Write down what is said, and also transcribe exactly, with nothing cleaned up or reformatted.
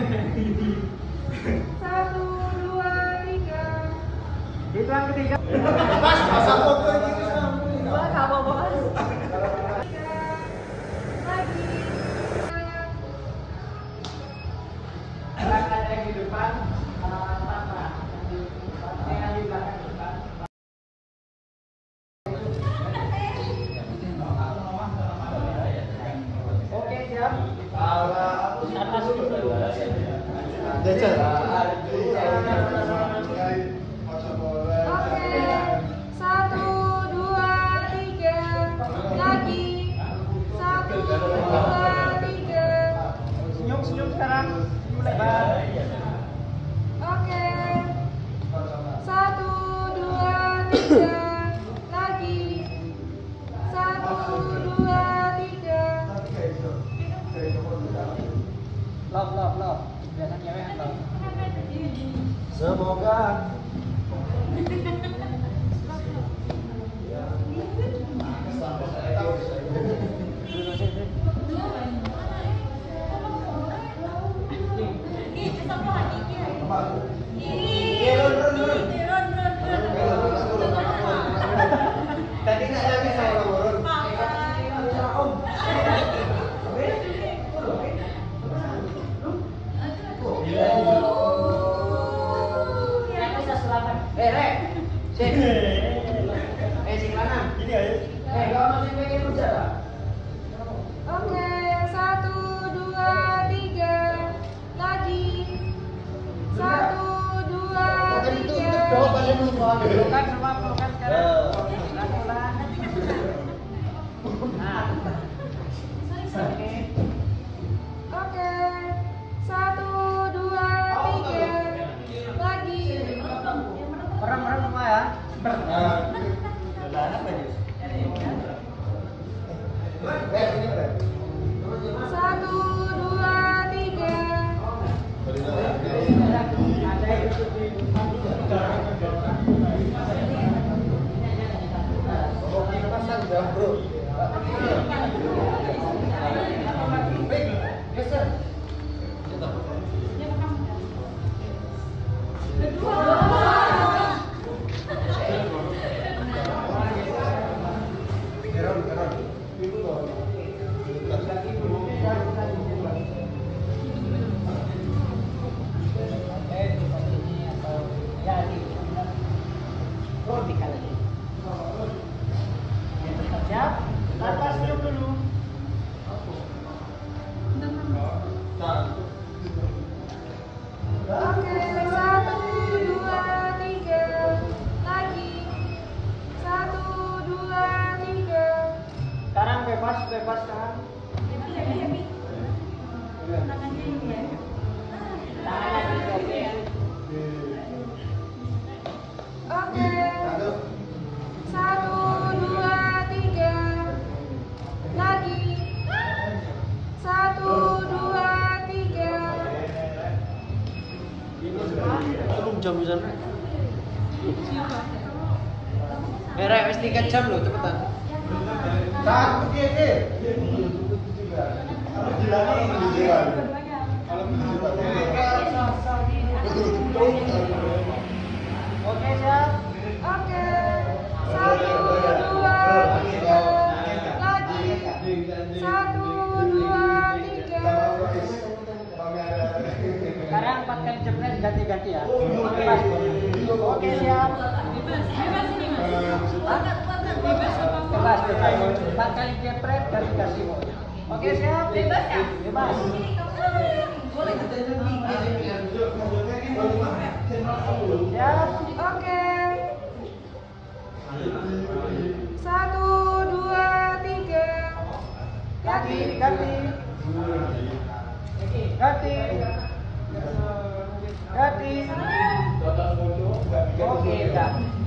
Satu, dua, tiga. Hitungan ketiga. Mas, masa foto ini sama. Wah, nggak apa-apa mas. Lagi. Ada yang di depan, tanpa. Yang di belakang depan. Oke, siap. Atas dulu. Jajan. Oke. Satu, dua, tiga. Lagi. Satu, dua, tiga. Senyum-senyum sekarang. Senyum lebar. Oke. Satu, dua, tiga. Lagi. Satu, dua, tiga. Love, love, love. Biasa cewek love. Semoga tadi nggak ada bisa orang-orang. Eh, Rek. Sik. Eh, sing lanang. Ini ayo. Eh, kalau masih pengen kerja, Pak. Oke, satu, dua, tiga. Lagi. Satu, dua, tiga. Pelukan semua, pelukan sekarang. Pelan-pelan. Nah. Oke. Oke. Satu, dua, tiga. Lagi. Merem-merem semua ya. Satu, dua, tiga. Siap? Tanpa senyum dulu. Oke, satu, dua, tiga. Lagi. Satu, dua, tiga. Sekarang bebas, bebas sekarang. Tangannya di Oke. Satu, dua, tiga. Lagi. Satu, dua, tiga. Belum jam di sana. Eh, Rek, wis tiga jam loh, cepetan. Tahan, piye, piye? Oke, siap. Oke. Satu, dua, tiga. Lagi. Satu, dua, tiga. Sekarang empat kali jempret ganti-ganti ya. Bebas. Oke, siap. Bebas, bebas. Empat kali jempret ganti-ganti. Oke, siap. Bebas ya? Bebas. Siap. Oke. Satu, dua, tiga. Ganti, ganti. Ganti. Ganti. Oke, udah.